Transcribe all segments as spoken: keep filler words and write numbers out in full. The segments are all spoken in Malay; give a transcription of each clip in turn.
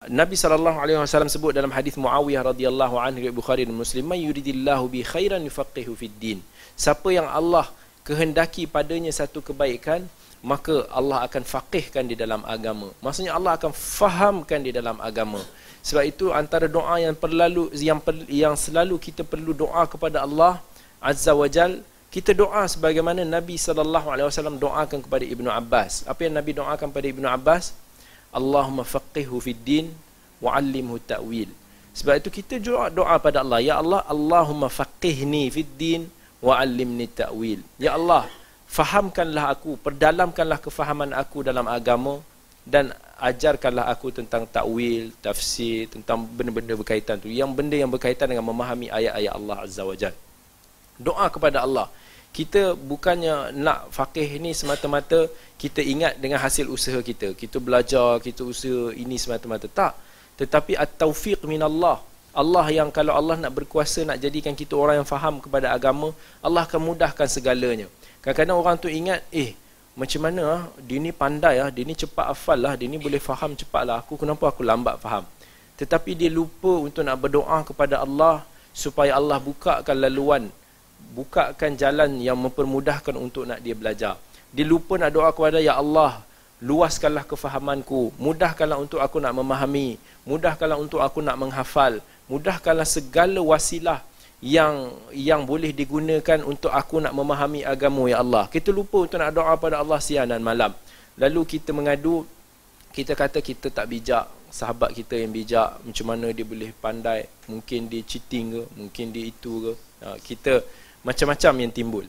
Nabi sallallahu alaihi wasallam sebut dalam hadis Muawiyah radhiyallahu anhu riwayat Bukhari dan Muslim, "May yuridillahu bi khairan yufaqihu fid din." Siapa yang Allah kehendaki padanya satu kebaikan, maka Allah akan faqihkan di dalam agama. Maksudnya Allah akan fahamkan di dalam agama. Sebab itu antara doa yang perlu yang per, yang selalu kita perlu doa kepada Allah Azza wa Jal, kita doa sebagaimana Nabi sallallahu alaihi wasallam doakan kepada Ibnu Abbas. Apa yang Nabi doakan kepada Ibnu Abbas? Allahumma faqihhu fid din wa 'allimhu ta'wil. Sebab itu kita doa doa pada Allah, ya Allah, Allahumma faqihni fid din wa 'allimni ta'wil. Ya Allah, fahamkanlah aku, perdalamkanlah kefahaman aku dalam agama dan ajarkanlah aku tentang takwil, tafsir, tentang benda-benda berkaitan tu, yang benda yang berkaitan dengan memahami ayat-ayat Allah Azza wa Jalla. Doa kepada Allah. Kita bukannya nak faqih ni semata-mata kita ingat dengan hasil usaha kita. Kita belajar, kita usaha ini semata-mata. Tak. Tetapi at-taufiq minallah. Allah yang kalau Allah nak berkuasa nak jadikan kita orang yang faham kepada agama, Allah akan mudahkan segalanya. Kadang-kadang orang tu ingat, eh macam mana ah, dia ni pandai ah, dia ni cepat hafal lah, dia ni boleh faham cepat lah, aku kenapa aku lambat faham. Tetapi dia lupa untuk nak berdoa kepada Allah supaya Allah bukakan laluan, bukakan jalan yang mempermudahkan untuk nak dia belajar. Dia lupa nak doa kepada, ya Allah, luaskanlah kefahamanku, mudahkanlah untuk aku nak memahami, mudahkanlah untuk aku nak menghafal, mudahkanlah segala wasilah yang yang boleh digunakan untuk aku nak memahami agama, ya Allah. Kita lupa untuk nak doa pada Allah siang dan malam. Lalu kita mengadu, kita kata kita tak bijak, sahabat kita yang bijak, macam mana dia boleh pandai, mungkin dia cheating ke, mungkin dia itu ke. Ha, kita macam-macam yang timbul.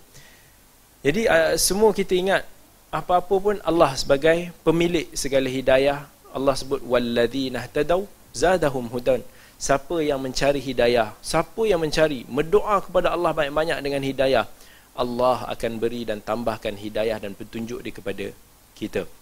Jadi uh, semua kita ingat, apa-apa pun Allah sebagai pemilik segala hidayah. Allah sebut walladzina ihtadaw zadahum hudan. Siapa yang mencari hidayah, siapa yang mencari, berdoa kepada Allah banyak-banyak dengan hidayah, Allah akan beri dan tambahkan hidayah dan petunjuk dia kepada kita.